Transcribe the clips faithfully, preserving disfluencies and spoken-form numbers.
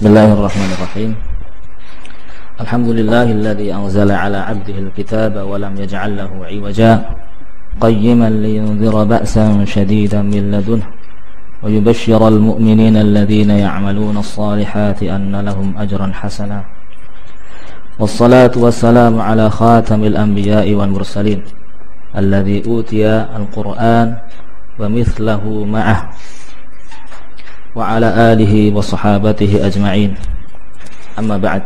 Bismillahirrahmanirrahim. Alhamdulillahilladzi anzala ala 'abdihi al-kitaba wa lam yaj'al lahu 'iwaja qayyiman liyunzira ba'san shadidan min ladunhu wa yubashshira al-mu'minina alladhina ya'maluna as-salihati anna lahum ajran hasana. Wassalatu wassalamu ala khatamil anbiya'i wal mursalin alladzi utiya al-Qur'an wa mithlahu ma'ah wa ala alihi wa sahabatihi ajma'in. Amma ba'd.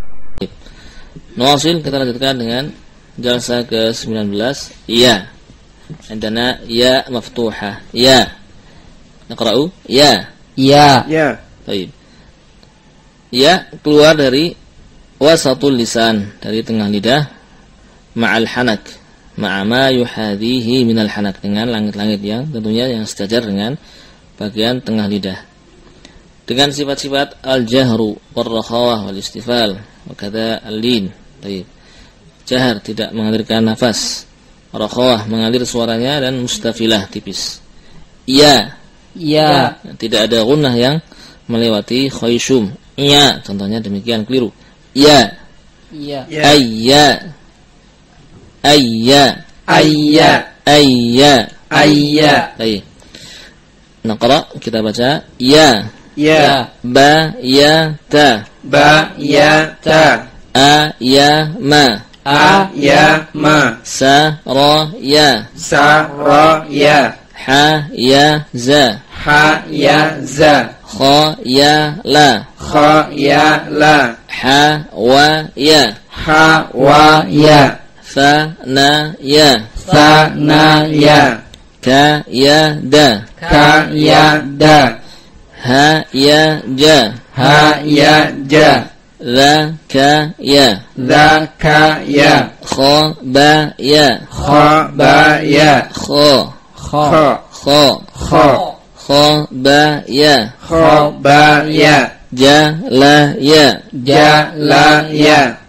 Nuwasil, kita lanjutkan dengan jalsa ke sembilan belas. Ya. Indana ya maftuhah. Ya. Naqra'u ya. Ya. Ya. Baik. Ya keluar dari wasatul lisan, dari tengah lidah, ma'al hanak, ma'a ma yuhadhihi minal hanak, dengan langit-langit yang tentunya yang sejajar dengan bagian tengah lidah, dengan sifat-sifat al-jahru war-rakhawah wal-istifal wa kadza al-lin. Baik. Jahar tidak mengalirkan nafas, rakhawah mengalir suaranya, dan mustafilah tipis. Ya. Ya. Tidak ada gunnah yang melewati khayshum. Ya, contohnya demikian keliru. Ya. Ya. Ayya. Ayya. Ayya. Ayya. Ayya. Baik. Naqra, kita baca ya. Ya. Ba ya ta. Ba ya ta. A ya ma. A ya ma. Sa ra ya. Sa ra ya. Ha ya za. Ha ya za. Kha ya la. Kha ya la. Ha wa ya. Ha wa ya. Fa na ya. Fa na ya. Ka ya da. Ka ya da. Ha ya ja. Ha ya ja. La ka ya. Za ka ya. Kha ba ya. Kha ba ya. Kha. Kha. Kha. Kha. Kha ba ya. Kha ba ya. Ja la ya. Ja la ya.